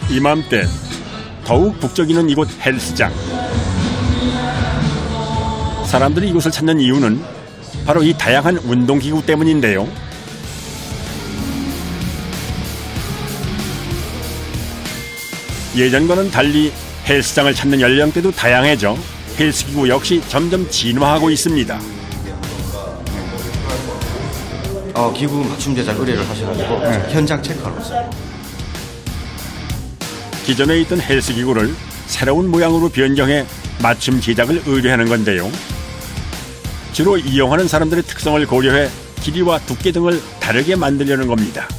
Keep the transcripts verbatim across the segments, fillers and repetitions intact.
이맘때 더욱 북적이는 이곳 헬스장. 사람들이 이곳을 찾는 이유는 바로 이 다양한 운동기구 때문인데요. 예전과는 달리 헬스장을 찾는 연령대도 다양해져 헬스기구 역시 점점 진화하고 있습니다. 어, 기구 맞춤 제작 의뢰를 하셔가지고 네. 현장 체크하러 왔어요. 기존에 있던 헬스기구를 새로운 모양으로 변경해 맞춤 제작을 의뢰하는 건데요. 주로 이용하는 사람들의 특성을 고려해 길이와 두께 등을 다르게 만들려는 겁니다.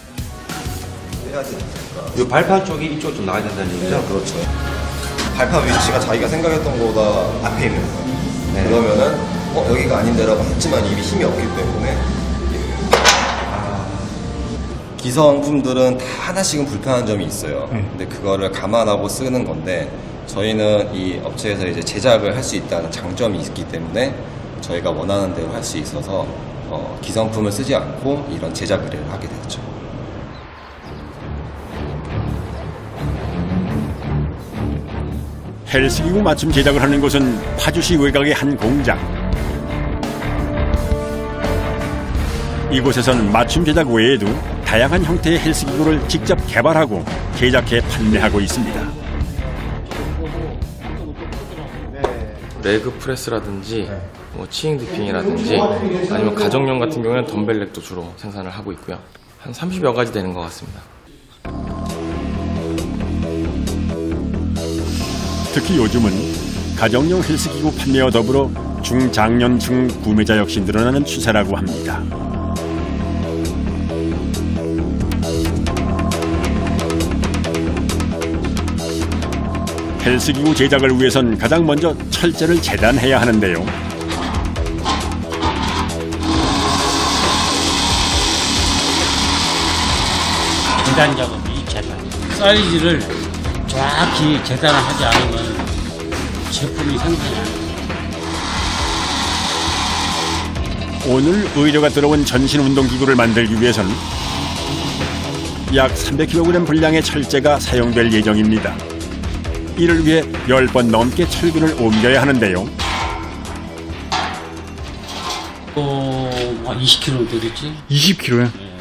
이 발판 쪽이 이쪽 좀 나와야 된다는 얘기죠? 그렇죠. 발판 위치가 자기가 생각했던 것보다 앞에 있는 거예요. 네. 그러면은 어, 여기가 아닌데라고 했지만 이미 힘이 없기 때문에 아... 기성품들은 다 하나씩은 불편한 점이 있어요. 네. 근데 그거를 감안하고 쓰는 건데 저희는 이 업체에서 이제 제작을 할 수 있다는 장점이 있기 때문에 저희가 원하는 대로 할 수 있어서 어, 기성품을 쓰지 않고 이런 제작 의뢰를 하게 되었죠. 헬스기구 맞춤 제작을 하는 곳은 파주시 외곽의 한 공장. 이곳에서는 맞춤 제작 외에도 다양한 형태의 헬스기구를 직접 개발하고 제작해 판매하고 있습니다. 레그 프레스라든지 뭐 치잉 디핑이라든지 아니면 가정용 같은 경우에는 덤벨렉도 주로 생산을 하고 있고요. 한 삼십여 가지 되는 것 같습니다. 특히 요즘은 가정용 헬스기구 판매와 더불어 중장년층 구매자 역시 늘어나는 추세라고 합니다. 헬스기구 제작을 위해선 가장 먼저 철제를 재단해야 하는데요. 재단 작업이 재단. 사이즈를 정확히 재단을 하지 않으면 제품이 생산이 안 돼요. 오늘 의뢰가 들어온 전신 운동기구를 만들기 위해서는 약 삼백 킬로그램 분량의 철제가 사용될 예정입니다. 이를 위해 열 번 넘게 철근을 옮겨야 하는데요. 어, 이십 킬로미터 되겠지? 이십 킬로그램요? 네.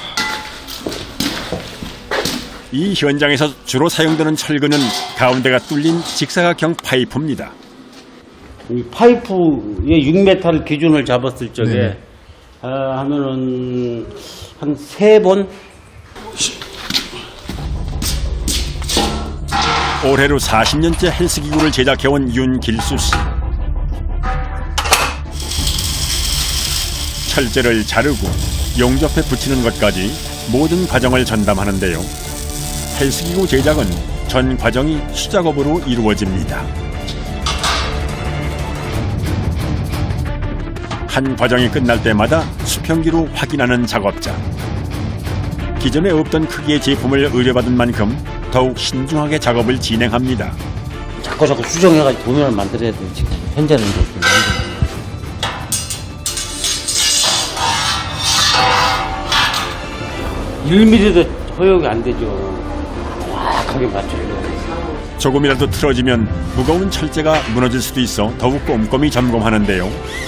이 현장에서 주로 사용되는 철근은 가운데가 뚫린 직사각형 파이프입니다. 이 파이프의 육 미터 기준을 잡았을 적에 네. 아, 하면은 한 세 번. 올해로 사십 년째 헬스기구를 제작해온 윤길수 씨. 철제를 자르고 용접해 붙이는 것까지 모든 과정을 전담하는데요. 헬스기구 제작은 전 과정이 수작업으로 이루어집니다. 한 과정이 끝날 때마다 수평기로 확인하는 작업자. 기존에 없던 크기의 제품을 의뢰받은 만큼 더욱 신중하게 작업을 진행합니다. 자꾸 자꾸 수정해가지고 도면을 만들어야 돼. 지금 현재는 그렇게 일 밀리미터도 허용이 안 되죠. 정확하게 맞춰요. 조금이라도 틀어지면 무거운 철제가 무너질 수도 있어 더욱 꼼꼼히 점검하는데요.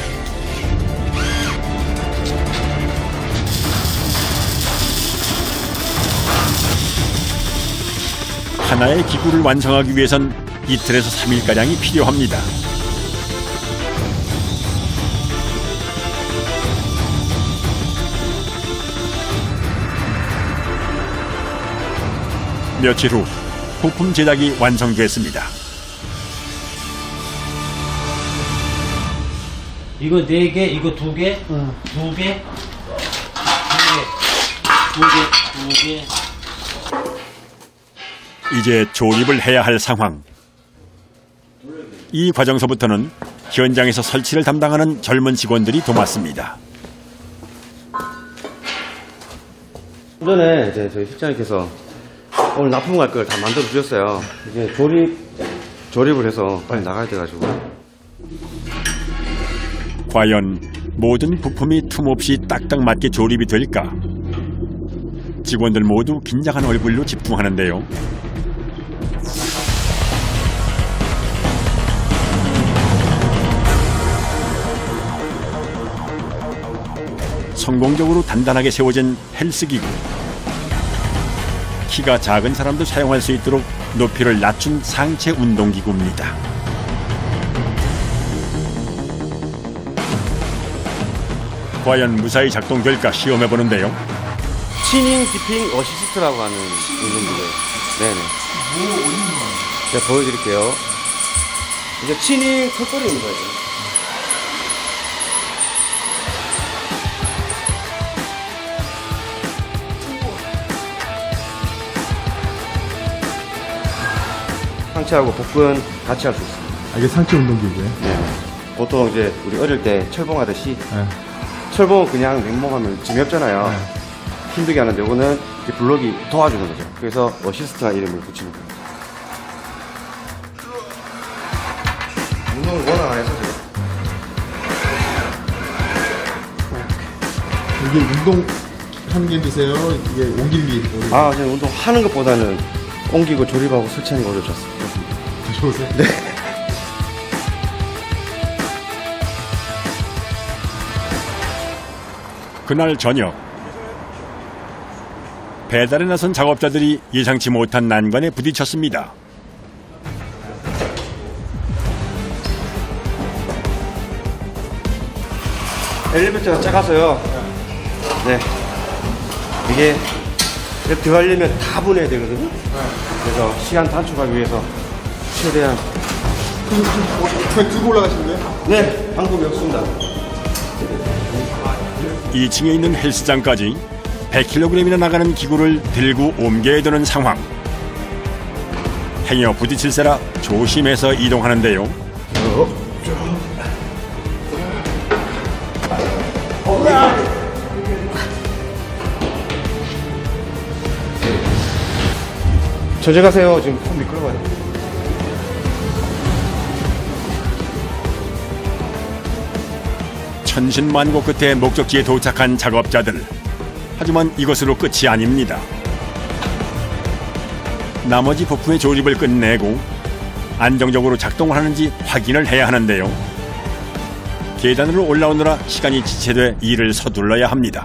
하나의 기구를 완성하기 위해선 이틀에서 삼 일가량이 필요합니다. 며칠 후 부품 제작이 완성됐습니다. 이거 네 개, 이거 두 개, 응. 두 개, 두 개, 두 개, 두 개. 이제 조립을 해야 할 상황. 이 과정서부터는 현장에서 설치를 담당하는 젊은 직원들이 도맡습니다. 전에 이제 저희 실장님께서 오늘 납품 갈 걸 다 만들어 주셨어요. 이제 조립 조립을 해서 빨리 나가야 돼가지고. 과연 모든 부품이 틈없이 딱딱 맞게 조립이 될까? 직원들 모두 긴장한 얼굴로 집중하는데요. 성공적으로 단단하게 세워진 헬스기구. 키가 작은 사람도 사용할 수 있도록 높이를 낮춘 상체 운동기구입니다. 과연 무사히 작동될까 시험해보는데요. 치닝 디핑 어시스트라고 하는 운동기구예요. 네네. 제가 보여드릴게요. 이제 치닝 턱걸이인 거예요. 상체하고 복근 같이 할 수 있습니다. 아, 이게 상체 운동기구예요? 네. 보통 이제 우리 어릴 때 철봉하듯이 네. 철봉은 그냥 맹목하면 재미없잖아요. 네. 힘들게 하는데 이거는 이제 블록이 도와주는 거죠. 그래서 어시스트라는 이름을 붙이는 거예요. 운동을 워낙 안 해서 제가. 이게 운동 하는 게 힘드세요? 이게 옮기기? 아, 저는 운동하는 것보다는 옮기고 조립하고 설치하는 게 어렵습니다. 좋으세요? 네. 그날 저녁, 배달에 나선 작업자들이 예상치 못한 난관에 부딪혔습니다. 엘리베이터가 작아서요. 네. 이게 이렇게 들어가려면 다 보내야 되거든요. 그래서 시간 단축하기 위해서 최대한. 그냥 들고 올라가시는 거예요? 네, 방법이 없습니다. 이 층에 있는 헬스장까지 백 킬로그램이나 나가는 기구를 들고 옮겨야 되는 상황. 행여 부딪힐세라 조심해서 이동하는데요. 저쪽가세요. 지금 폼 미끄러워요. 천신만고 끝에 목적지에 도착한 작업자들. 하지만 이것으로 끝이 아닙니다. 나머지 부품의 조립을 끝내고 안정적으로 작동을 하는지 확인을 해야 하는데요. 계단으로 올라오느라 시간이 지체돼 일을 서둘러야 합니다.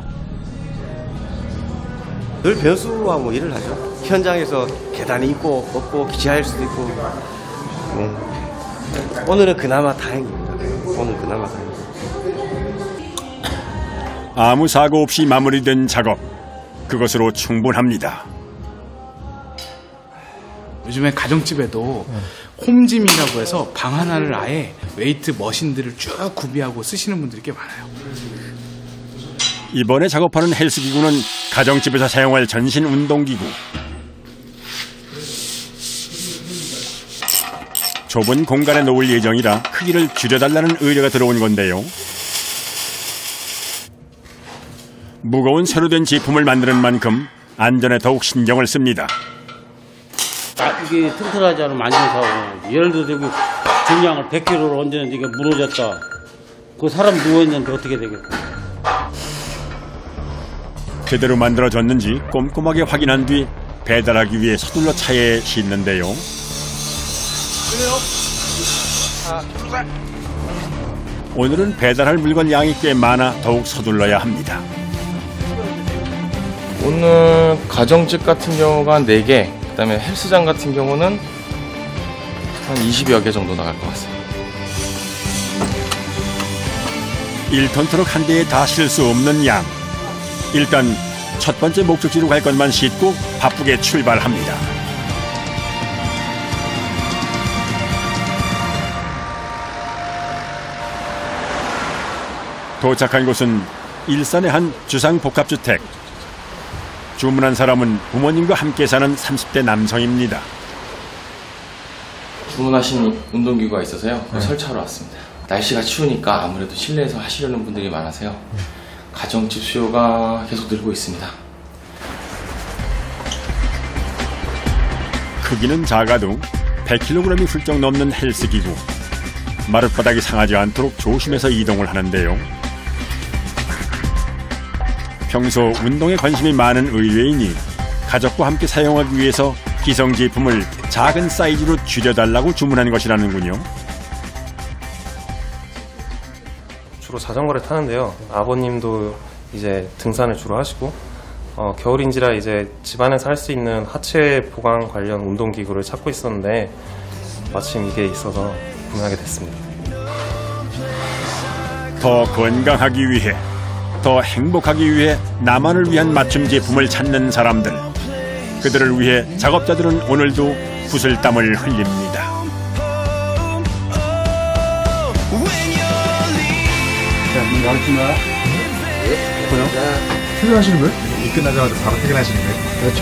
늘 변수하고 일을 하죠. 현장에서 계단이 있고 없고 기차일 수도 있고. 네. 오늘은 그나마 다행입니다. 오늘 그나마 다행입니다. 아무 사고 없이 마무리된 작업. 그것으로 충분합니다. 요즘에 가정집에도 홈짐이라고 해서 방 하나를 아예 웨이트 머신들을 쭉 구비하고 쓰시는 분들이 꽤 많아요. 이번에 작업하는 헬스기구는 가정집에서 사용할 전신 운동기구. 좁은 공간에 놓을 예정이라 크기를 줄여달라는 의뢰가 들어온 건데요. 무거운 새로 된 제품을 만드는 만큼 안전에 더욱 신경을 씁니다. 아, 이게 튼튼하지 않으면 안 좋은 사고. 예를 들어서 여기 중량을 백 킬로그램를 얹었는데 이게 무너졌다. 그 사람 누워있는데 어떻게 되겠어? 제대로 만들어졌는지 꼼꼼하게 확인한 뒤 배달하기 위해 서둘러 차에 싣는데요. 오늘은 배달할 물건 양이 꽤 많아 더욱 서둘러야 합니다. 오늘 가정집 같은 경우가 네 개, 그 다음에 헬스장 같은 경우는 한 이십여 개 정도 나갈 것 같습니다. 일 톤 트럭 한 대에 다 실 수 없는 양. 일단 첫 번째 목적지로 갈 것만 싣고 바쁘게 출발합니다. 도착한 곳은 일산의 한 주상복합주택. 주문한 사람은 부모님과 함께 사는 삼십 대 남성입니다. 주문하신 운동기구가 있어서요. 네. 설치하러 왔습니다. 날씨가 추우니까 아무래도 실내에서 하시려는 분들이 많아서요. 네. 가정집 수요가 계속 늘고 있습니다. 크기는 작아도 백 킬로그램이 훌쩍 넘는 헬스기구. 마룻바닥이 상하지 않도록 조심해서 이동을 하는데요. 평소 운동에 관심이 많은 의뢰인이 가족과 함께 사용하기 위해서 기성 제품을 작은 사이즈로 줄여달라고 주문한 것이라는군요. 주로 자전거를 타는데요. 아버님도 이제 등산을 주로 하시고 어, 겨울인지라 이제 집안에서 할 수 있는 하체 보강 관련 운동기구를 찾고 있었는데 마침 이게 있어서 구매하게 됐습니다. 더 건강하기 위해, 더 행복하기 위해 나만을 위한 맞춤 제품을 찾는 사람들. 그들을 위해 작업자들은 오늘도 구슬땀을 흘립니다. 자, 문 열었나? 뭐요? 퇴근하시는 거예요? 일 끝나자마자 바로 퇴근하시는 거예요? 그렇죠.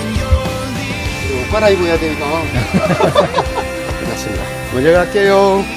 옷 갈아입어야 되니까. 끝났습니다. 먼저 갈게요.